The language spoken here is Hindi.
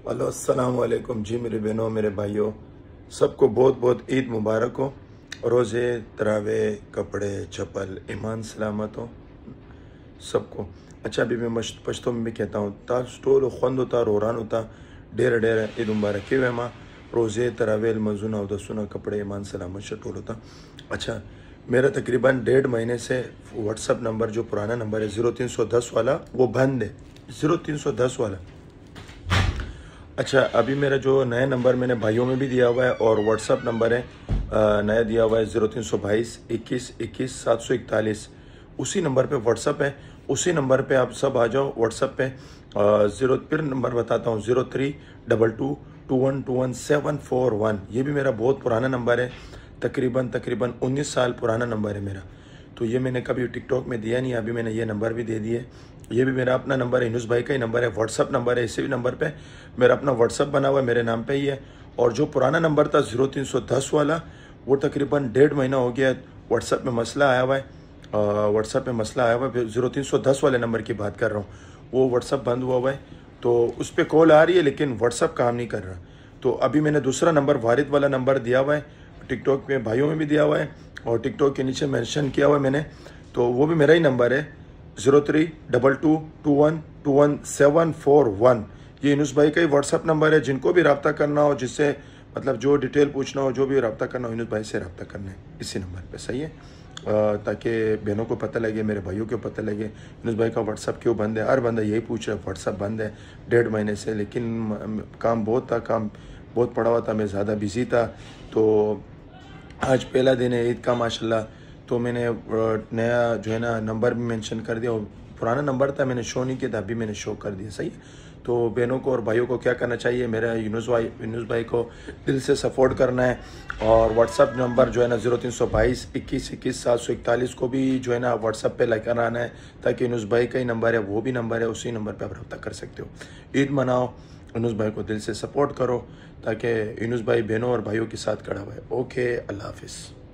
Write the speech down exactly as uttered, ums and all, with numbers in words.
हेलो अस्सलाम वालेकुम जी मेरे बहनों मेरे भाइयों, सबको बहुत बहुत ईद मुबारक हो। रोज़े तरावे कपड़े चप्पल ईमान सलामत हो सबको। अच्छा, अभी मैं मश पश्तो में भी कहता हूँ ता स्टोल खुंद होता रोरान होता डेर डेर ईद मुबारक के वेमा रोज़े तरावे मजुना उदसुना कपड़े ईमान सलामत शटोल होता। अच्छा, मेरा तकरीबन डेढ़ महीने से व्हाट्सअप नंबर जो पुराना नंबर है ज़ीरो तीन सौ दस वाला वो बंद है, ज़ीरो तीन सौ दस वाला। अच्छा, अभी मेरा जो नया नंबर मैंने भाइयों में भी दिया हुआ है और व्हाट्सअप नंबर है नया दिया हुआ है ज़ीरो तीन सौ बाईस इक्कीस इक्कीस सात सौ इकतालीस। उसी नंबर पे व्हाट्सअप है, उसी नंबर पे आप सब आ जाओ व्हाट्सअप पे। ज़ीरो फिर नंबर बताता हूँ zero three double two two one two one seven four one. ये भी मेरा बहुत पुराना नंबर है, तकरीबन तकरीबन उन्नीस साल पुराना नंबर है मेरा। तो ये मैंने कभी टिकटॉक में दिया नहीं, अभी मैंने ये नंबर भी दे दिए। ये भी मेरा अपना नंबर है, यूनुस भाई का ही नंबर है, व्हाट्सअप नंबर है। इसी भी नंबर पे मेरा अपना व्हाट्सअप बना हुआ है, मेरे नाम पे ही है। और जो पुराना नंबर था ज़ीरो तीन सौ दस वाला, वो तकरीबन डेढ़ महीना हो गया व्हाट्सअप में मसला आया हुआ है। व्हाट्सअप में मसला आया हुआ है, ज़ीरो तीन सौ दस वाले नंबर की बात कर रहा हूँ। वो व्हाट्सअप बंद हुआ हुआ है, तो उस पर कॉल आ रही है लेकिन व्हाट्सअप काम नहीं कर रहा। तो अभी मैंने दूसरा नंबर वारिद वाला नंबर दिया हुआ है, टिकटॉक में भाइयों में भी दिया हुआ है और टिकटॉक के नीचे मेंशन किया हुआ है मैंने, तो वो भी मेरा ही नंबर है zero three double two two one two one seven four one. ये यूनुस भाई का ही व्हाट्सअप नंबर है। जिनको भी रब्ता करना हो, जिससे मतलब जो डिटेल पूछना हो, जो भी रब्ता करना हो, यूनुस भाई से रब्ता करना है इसी नंबर पे, सही है। ताकि बहनों को पता लगे, मेरे भाइयों को पता लगे यूनुस भाई का व्हाट्सअप क्यों बंद है। हर बंदा यही पूछ रहा है व्हाट्सअप बंद है डेढ़ महीने से, लेकिन काम बहुत था, काम बहुत पड़ा हुआ था, मैं ज़्यादा बिजी था। तो आज पहला दिन है ईद का माशाल्लाह, तो मैंने नया जो है ना नंबर भी मेंशन कर दिया। पुराना नंबर था, मैंने शो नहीं किया था, अभी मैंने शो कर दिया, सही है। तो बहनों को और भाइयों को क्या करना चाहिए, मेरा यूनुस भाई यूनुस भाई को दिल से सपोर्ट करना है। और व्हाट्सअप नंबर जो है ना ज़ीरो तीन सौ बाईस इक्कीस इक्कीस सात सौ इकतालीस को भी जो है ना व्हाट्सअप पे लेकर आना है, ताकि यूनुस भाई का ही नंबर है, वो भी नंबर है, उसी नंबर पर आप रब्ता कर सकते हो। ईद मनाओ, यूनुस भाई को दिल से सपोर्ट करो, ताकि यूनुस भाई बहनों और भाइयों के साथ खड़ा हुआ है। ओके, अल्लाह हाफिज़।